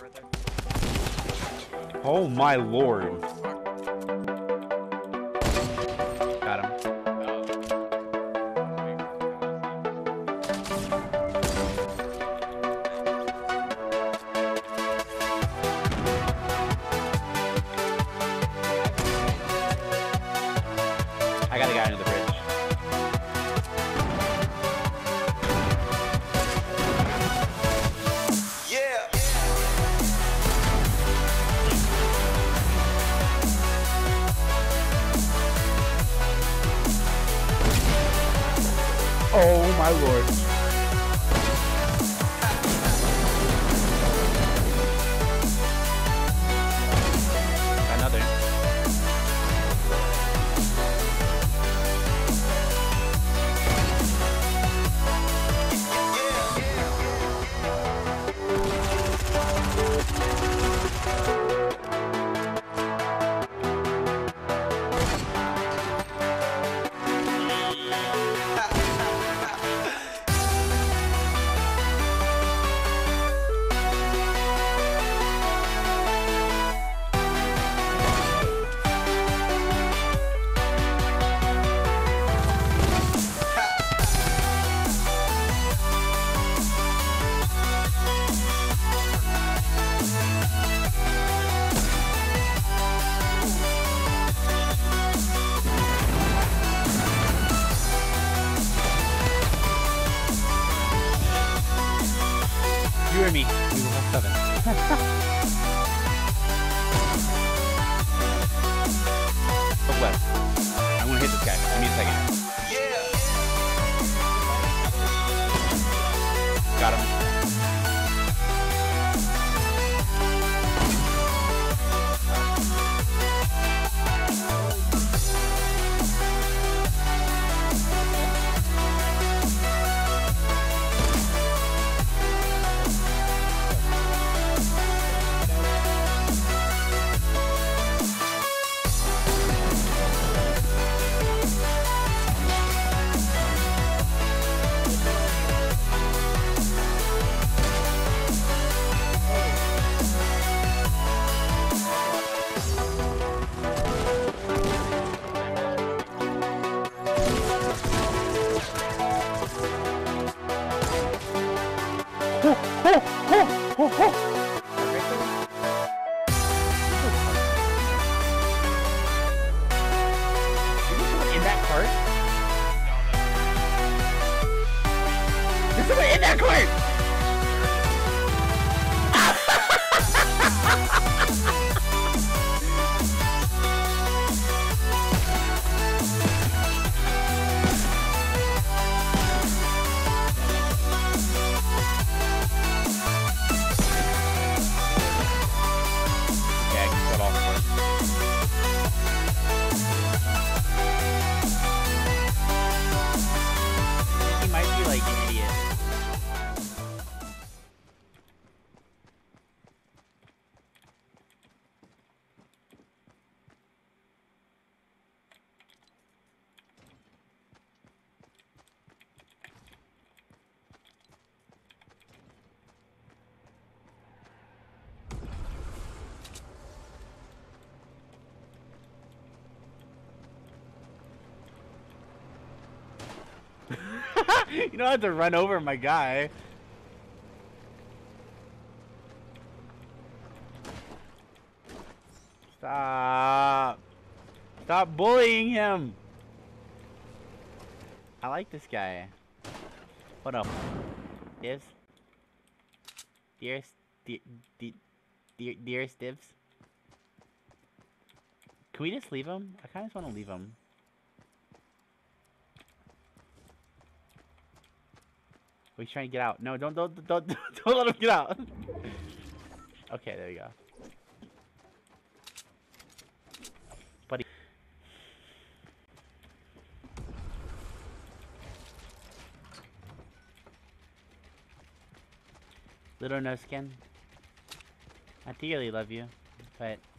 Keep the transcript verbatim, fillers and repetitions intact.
right there. Oh my lord. Got him. I got a guy under the bridge. Yeah. Oh my lord. Another. You and me. We will have seven. Look left. I'm gonna hit this guy. Give me a second. Yeah. Got him. In that cart? There's someone in that cart! Yeah, I can cut off first. He might be like an idiot. You don't have to run over my guy. Stop. Stop bullying him. I like this guy. What up? Divs? Dearest, dear, dear, dearest Divs? Can we just leave him? I kind of just want to leave him. Oh, he's trying to get out. No, don't, don't, don't, don't, don't let him get out. Okay, there you go. Buddy. Little no skin. I dearly love you, but